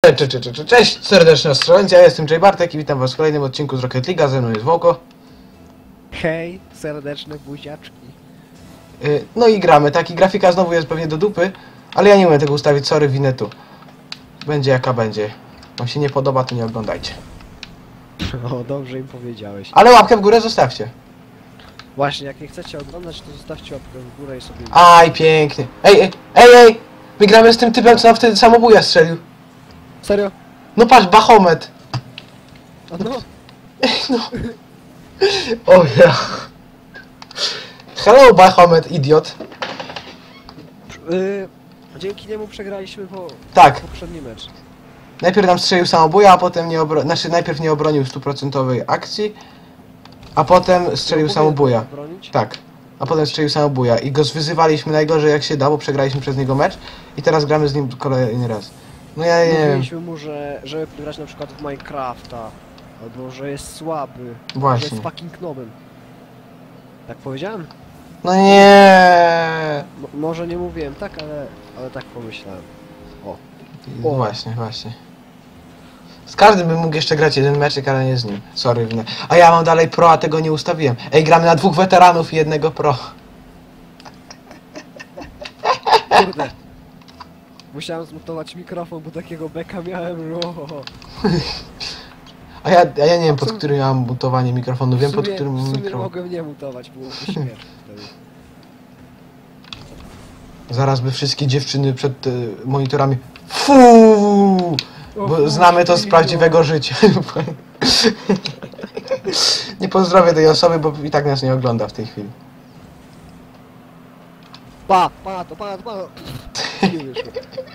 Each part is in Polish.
Cześć, serdeczne strzelęcia, ja jestem Jay Bartek i witam was w kolejnym odcinku z Rocket League'a, ze mną jest Wołko. Hej, serdeczne buziaczki. No i gramy, tak, i grafika znowu jest pewnie do dupy, ale ja nie umiem tego ustawić, sorry, winę tu. Będzie jaka będzie. Wam się nie podoba, to nie oglądajcie. O, dobrze im powiedziałeś. Ale łapkę w górę zostawcie. Właśnie, jak nie chcecie oglądać, to zostawcie łapkę w górę i sobie... Aj, pięknie. Ej! My gramy z tym typem, co nam wtedy samobuja strzelił. Serio? No patrz, Bahomet. A no, No. O ja. Hello, Bahomet, idiot. dzięki niemu przegraliśmy Tak. poprzedni mecz. Najpierw nam strzelił samobuja, a potem najpierw nie obronił 100% akcji, a potem strzelił samobuja. Bronić? Tak. A potem strzelił samobuja i go zwyzywaliśmy najgorzej jak się da, bo przegraliśmy przez niego mecz i teraz gramy z nim kolejny raz. No ja nie wiem. Mówiliśmy mu, że żeby grać na przykład w Minecrafta, albo że jest słaby, że Właśnie. jest fucking nobem. Tak powiedziałem? No nie. Może nie mówiłem tak, ale tak pomyślałem. O. Właśnie. Z każdym bym mógł jeszcze grać jeden meczek, ale nie z nim. Sorry. A ja mam dalej pro, a tego nie ustawiłem. Ej, gramy na 2 weteranów i jednego pro. Kurde. Musiałem zmutować mikrofon, bo takiego beka miałem. A ja nie wiem, pod którym ja mam mutowanie mikrofonu. Wiem, pod którym w sumie mikrofon. mogłem nie mutować, byłoby śmieszne wtedy. Zaraz by wszystkie dziewczyny przed monitorami. Fuuu! Bo znamy to z prawdziwego życia. Nie pozdrowię tej osoby, bo i tak nas nie ogląda w tej chwili. Pa! Nie wyszło.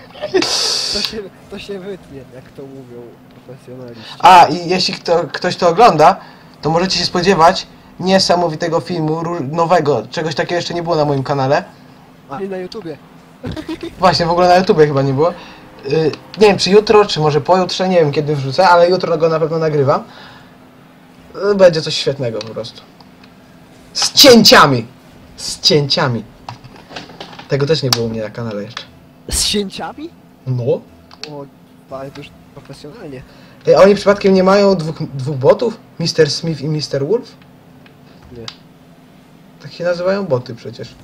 To się wytnie, jak to mówią profesjonaliści. A, i jeśli ktoś to ogląda, to możecie się spodziewać niesamowitego filmu, nowego. Czegoś takiego jeszcze nie było na moim kanale. A nie na YouTubie. Właśnie, w ogóle na YouTubie chyba nie było. Nie wiem, czy jutro, czy może pojutrze, nie wiem kiedy wrzucę, ale jutro go na pewno nagrywam. Będzie coś świetnego po prostu. Z cięciami! Z cięciami. Tego też nie było u mnie na kanale jeszcze. Z cięciami? No. O, ale to już profesjonalnie. A oni przypadkiem nie mają dwóch botów? Mr. Smith i Mr. Wolf? Nie. Tak się nazywają boty przecież.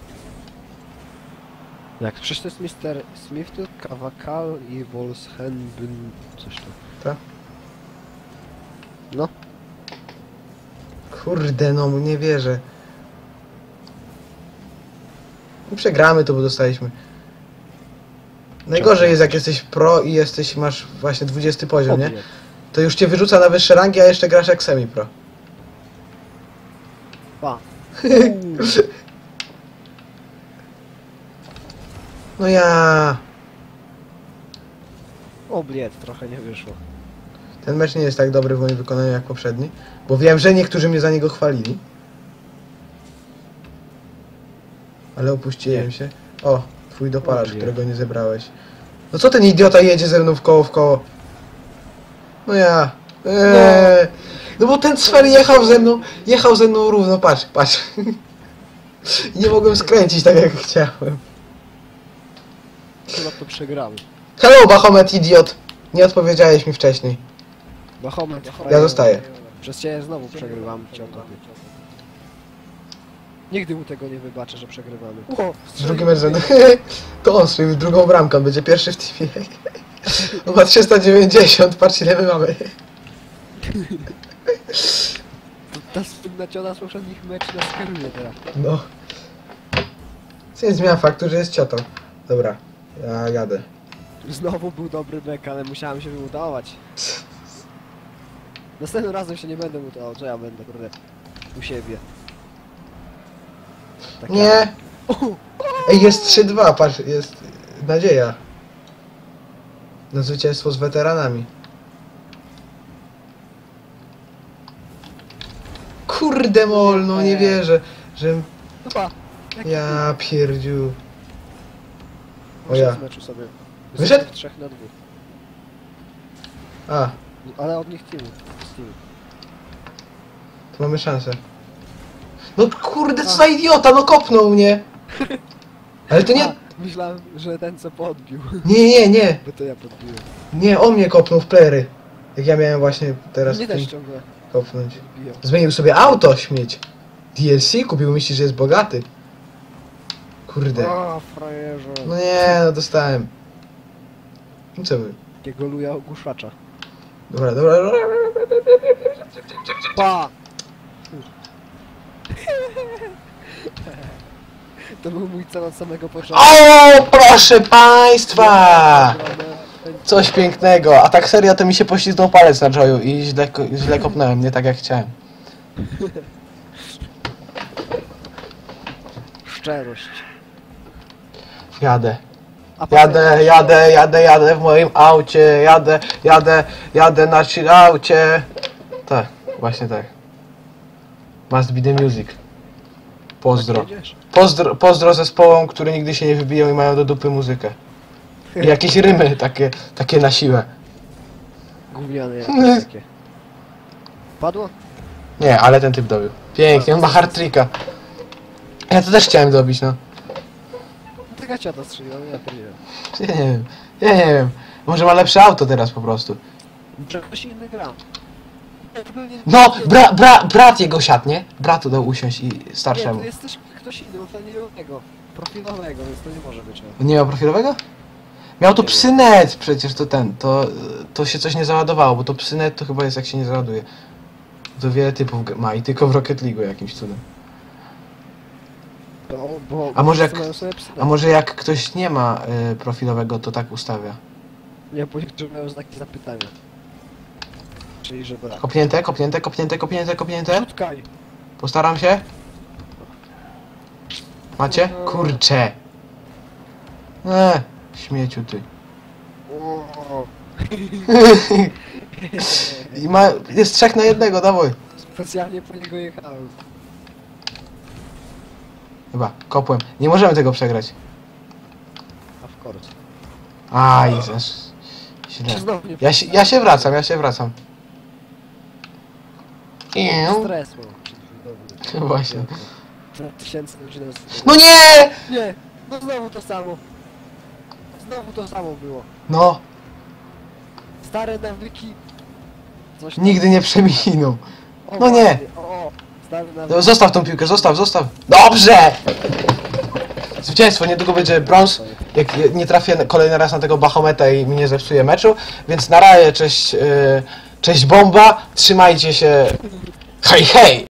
Jak? Przecież to jest Mr. Smith, Kawakal i Wolfshenbyn... coś tam. Tak? No. Kurde, no nie wierzę. I przegramy to, bo dostaliśmy. Najgorzej jest, jak jesteś pro i masz właśnie 20 poziom, nie? To już cię wyrzuca na wyższe rangi, a jeszcze grasz jak semi-pro. Pa. No ja. O bliet, trochę nie wyszło. Ten mecz nie jest tak dobry w moim wykonaniu jak poprzedni, bo wiem, że niektórzy mnie za niego chwalili. Ale opuściłem się. O, twój dopalacz, którego nie zebrałeś. No co ten idiota jedzie ze mną w koło? No ja. No bo ten Sfer jechał ze mną równo, patrz. I nie mogłem skręcić tak jak chciałem. Chyba to przegramy. Hello, Bahomet, idiot! Nie odpowiedziałeś mi wcześniej. Bahomet. Ja zostaję. Przez ciebie znowu przegrywam, cioto. Nigdy mu tego nie wybaczę, że przegrywamy. O, Drugi mecz rzędu. To on strzelił drugą bramkę, on będzie pierwszy w teamie. On ma 390, patrz ile my mamy. Ta sygnaciona z poprzednich meczów nas kieruje teraz. No. Co nie zmienia faktu, że jest ciotą. Dobra, ja jadę. Znowu był dobry bek, ale musiałem się wymutować. Następnym razem się nie będę mutował, że ja będę, kurde, u siebie. Tak Nie! ja. Ej, jest 3-2, patrz, jest nadzieja. Na zwycięstwo z weteranami. Kurde mol, no nie wierzę, że... Chyba. Ja pierdziu. O Może ja. w meczu sobie. Wyszedł? 3 na 2. A, Ale od nich teamu. to mamy szansę. No kurde, co za idiota, no kopnął mnie! Ale to nie... Myślałem, że ten co podbił. Nie. Bo to ja podbiłem. Nie, on mnie kopnął w plery. Jak ja miałem właśnie teraz Mnie w tym też ciągle kopnąć. podbiją. Zmienił sobie auto, śmieć. DLC kupił, myśli, że jest bogaty. Kurde. O, frajerze. No nie, no dostałem. No co wy? Takiego luja ogłuszacza. Dobra. Pa! To był mój cel od samego początku. O, proszę państwa! Coś pięknego. A tak serio to mi się poślizgnął palec na Joyu i źle kopnąłem, nie tak jak chciałem. Szczerość. Jadę. A potem- Jadę w moim aucie, jadę na chillaucie. Tak, właśnie tak. Must be the music. Pozdro. Jedziesz? Pozdro zespołom, które nigdy się nie wybiją i mają do dupy muzykę. I jakieś rymy takie na siłę. Gówniane jakieś takie. Padło? Nie, ale ten typ dobił. Pięknie, on ma hard tricka. Ja to też chciałem dobić, no. Taka ciata strzeliła, ja to nie wiem. Ja nie wiem. Może ma lepsze auto teraz po prostu. Może ktoś inny gra. Nie, to pewnie... No, brat jego siadł, nie? Bratu dał usiąść i Nie, starszemu. to jest też ktoś inny, bo to nie miał tego profilowego, więc to nie może być. Nie miał profilowego? Miał to psynet przecież, to się coś nie załadowało, bo to psynet to chyba jest jak się nie załaduje. To wiele typów ma i tylko w Rocket League jakimś cudem. A może jak- A może jak ktoś nie ma profilowego, to tak ustawia. Nie, bo niektórzy mają znaki zapytania. Czyli, że brak. Kopnięte. Rzutkaj! Postaram się. Macie? Kurcze. Śmieciu ty. O, Jest 3 na 1, dawaj. specjalnie po niego jechałem. Chyba, kopłem. Nie możemy tego przegrać. A w course. Aj, źle. Znowu nie Ja się wracam. Stres mam. Właśnie. 2000 godzin. No nie! Nie! No znowu to samo. Znowu to samo było. No, Stare nawyki. Coś tam. nigdy nie przeminą. O, no nie. właśnie, o, stare nawyki. No, zostaw tą piłkę, zostaw. Dobrze! Zwycięstwo, niedługo będzie brąz. Jak nie trafię kolejny raz na tego Bahometa i mi nie zepsuje meczu. Więc na razie, cześć bomba. Trzymajcie się. Hej!